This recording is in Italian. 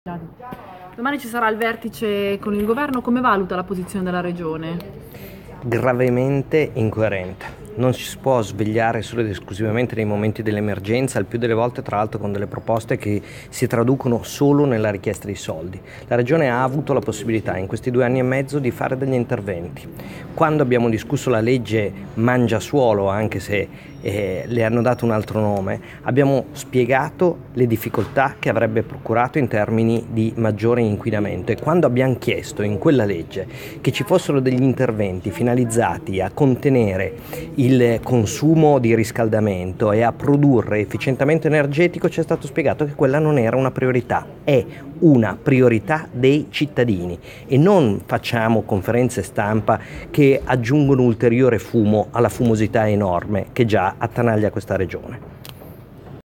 Domani ci sarà il vertice con il governo, come valuta la posizione della regione? Gravemente incoerente. Non si può svegliare solo ed esclusivamente nei momenti dell'emergenza, il più delle volte tra l'altro con delle proposte che si traducono solo nella richiesta di soldi. La Regione ha avuto la possibilità in questi 2 anni e mezzo di fare degli interventi. Quando abbiamo discusso la legge Mangiasuolo, anche se le hanno dato un altro nome, abbiamo spiegato le difficoltà che avrebbe procurato in termini di maggiore inquinamento, e quando abbiamo chiesto in quella legge che ci fossero degli interventi finalizzati a contenere il consumo di riscaldamento e a produrre efficientamento energetico, ci è stato spiegato che quella non era una priorità, è una priorità dei cittadini, e non facciamo conferenze stampa che aggiungono ulteriore fumo alla fumosità enorme che già attanaglia questa regione.